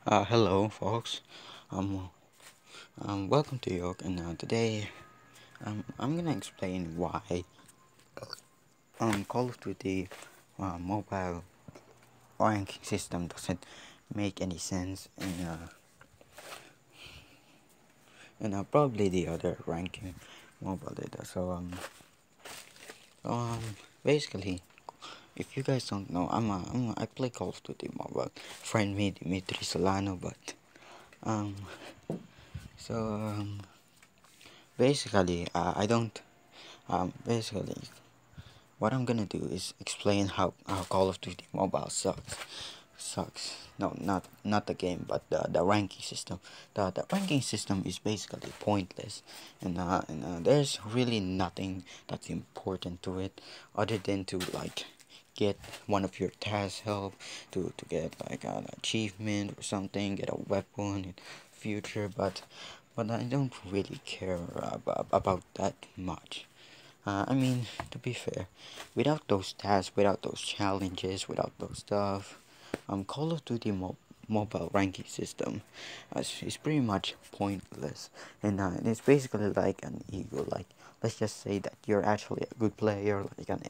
Hello, folks. Um, Welcome to York, and today I'm gonna explain why Call of Duty mobile ranking system doesn't make any sense, and probably the other ranking mobile data. Um, basically, if you guys don't know, I play Call of Duty mobile. Friend me, Dimitri Solano, but um, so basically, I don't. Basically, what I'm gonna do is explain how Call of Duty Mobile sucks. Sucks. No, not the game, but the ranking system. The ranking system is basically pointless, and there's really nothing that's important to it, other than to like get one of your tasks help to get like an achievement or something, get a weapon in future, but I don't really care about that much. I mean, to be fair, without those tasks, without those challenges, without those stuff, Call of Duty mobile ranking system is pretty much pointless, and it's basically like an ego. Like, let's just say that you're actually a good player, like an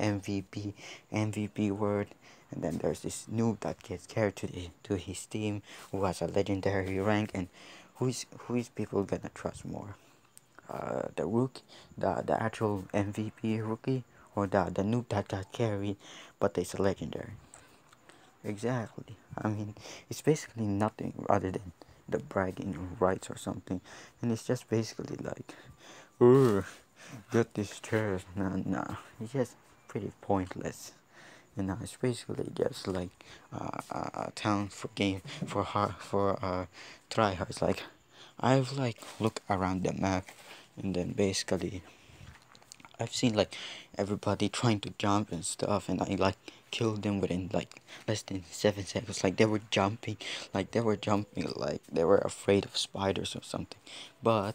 MVP word, and then there's this noob that gets carried to his team who has a legendary rank, and who is people gonna trust more? The rook, the actual MVP rookie, or the noob that got carried, but it's a legendary. Exactly. I mean, it's basically nothing other than the bragging rights or something, and it's just basically like, oh, get this chest. Nah. It's just pretty pointless. It's basically just like a town for game for tryhards. Like, I've like looked around the map, and then basically I've seen like everybody trying to jump and stuff, and I like killed them within like less than 7 seconds. Like they were jumping like they were afraid of spiders or something. But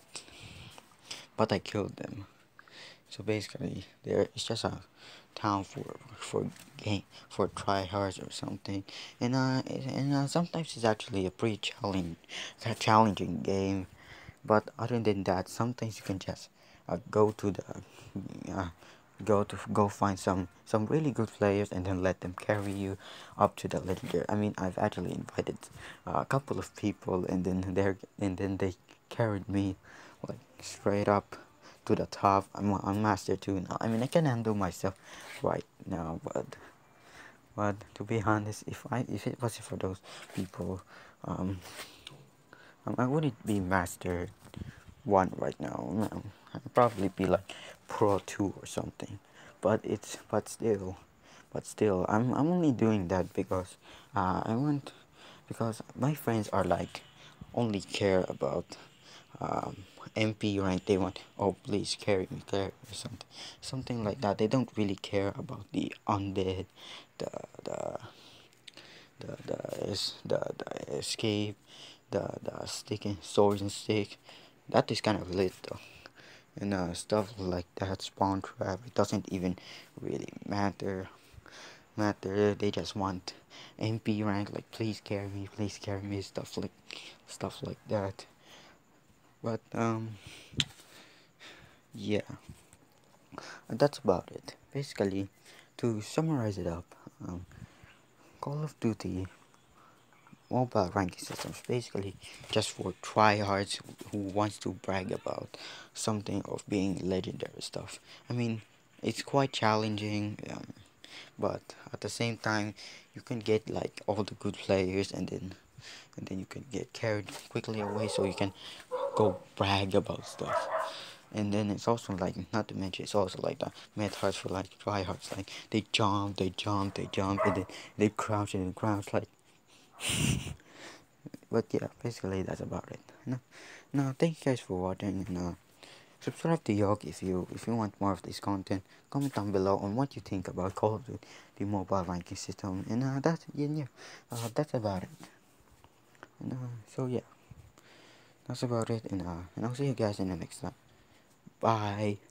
I killed them. So basically, there it's just a town for game for tryhards or something, and sometimes it's actually a pretty challenging game. But other than that, sometimes you can just go to the uh, go find some really good players and then let them carry you up to the legendary. I mean, I've actually invited a couple of people, and then they carried me like straight up to the top. I'm on Master 2 now. I mean, I can handle myself right now, but to be honest, if it wasn't for those people, um, I wouldn't be Master 1 right now. No, I'd probably be like Pro 2 or something. But still, I'm only doing that because I want because my friends are like only care about um, MP rank. They want, oh, please carry me or something like that. They don't really care about the undead, the the the escape, the stick and swords and stick. That is kind of lit though, and stuff like that. Spawn trap. It doesn't even really matter. They just want MP rank. Like, please carry me. Stuff like that. But yeah, that's about it. Basically, to summarize it up, um, Call of Duty mobile ranking systems basically just for tryhards who wants to brag about something of being legendary stuff. I mean, it's quite challenging, but at the same time, you can get like all the good players, and then you can get carried quickly away, so you can go brag about stuff. And then it's also like, not to mention, it's also like the methods for like tryhards. Like, they jump, and then they crouch like. But yeah, basically that's about it. No, thank you guys for watching, and subscribe to York if you want more of this content. Comment down below on what you think about Call of Duty, the mobile ranking system, and that's about it. So yeah, that's about it, and I'll see you guys in the next time. Bye.